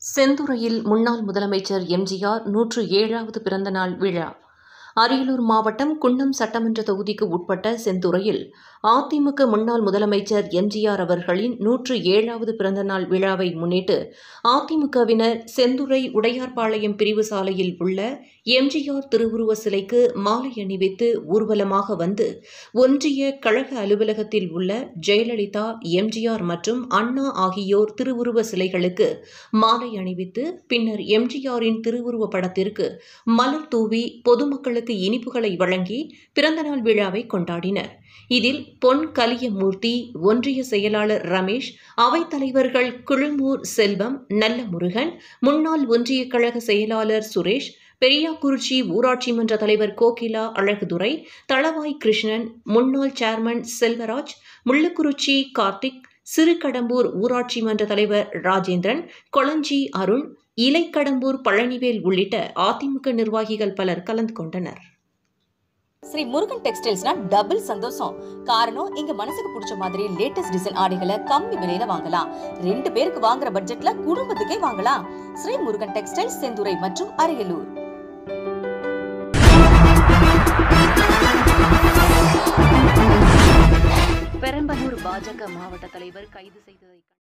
செந்துறையில் முன்னாள் முதலமைச்சர் எம்ஜிஆர் 107வது பிறந்தநாள் விழா. அரியலூர் மாவட்டம் குன்னம் சட்டமன்ற தொகுதிக்கு உட்பட்ட செந்துறையில் அதிமுக முன்னாள் முதலமைச்சர் எம்ஜிஆர் அவர்களின் 107வது பிறந்தநாள் விழாவை முன்னிட்டு அதிமுகவினர் செந்துறை உடையார்பாளையம் பிரிவு சாலையில் உள்ள எம்ஜிஆர் திருவுருவ சிலைக்கு மாலை அணிவித்து ஊர்வலமாக வந்து ஒன்றிய கழக அலுவலகத்தில் உள்ள ஜெயலலிதா, எம்ஜிஆர் மற்றும் அண்ணா ஆகியோர் திருவுருவ சிலைகளுக்கு மாலை அணிவித்து பின்னர் எம்ஜிஆரின் திருவுருவ படத்திற்கு மலர் தூவி பொதுமக்களுக்கு இனிப்புகளை வழங்கி பிறந்தநாள் விழாவை கொண்டாடினர். இதில் பொன் கலியமூர்த்தி, ஒன்றிய செயலாளர் ரமேஷ், அவைத்தலைவர்கள் குழுமூர் செல்வம், நல்லமுருகன், முன்னாள் ஒன்றிய கழக செயலாளர் சுரேஷ், பெரியாக்குறிச்சி ஊராட்சி மன்ற தலைவர் கோகிலா அழகுதுரை, தளவாய் கிருஷ்ணன், முன்னாள் சேர்மன் செல்வராஜ், முள்ளக்குறிச்சி கார்த்திக், சிறுகடம்பூர் ஊராட்சி மன்ற தலைவர் ராஜேந்திரன், கொளஞ்சி அருண், இலைக்கடம்பூர் பழனிவேல் உள்ளிட்ட அதிமுக நிர்வாகிகள் பலர் கலந்து கொண்டனர். ஸ்ரீ முருகன் டெக்ஸ்டைல்ஸ்னா டபுள் சந்தோஷம். காரணம், இங்க மனசுக்கு பிடிச்ச மாதிரி லேட்டஸ்ட் டிசைன் ஆடைகளை கம்மி விலையில வாங்கலாம். 2 பேருக்கு வாங்குற பட்ஜெட்ல குடும்பத்துக்கே வாங்கலாம். ஸ்ரீ முருகன் டெக்ஸ்டைல்ஸ், செந்துறை மற்றும் அரியலூர். பெரம்பலூர் பாஜக மாவட்ட தலைவர் கைது செய்ததை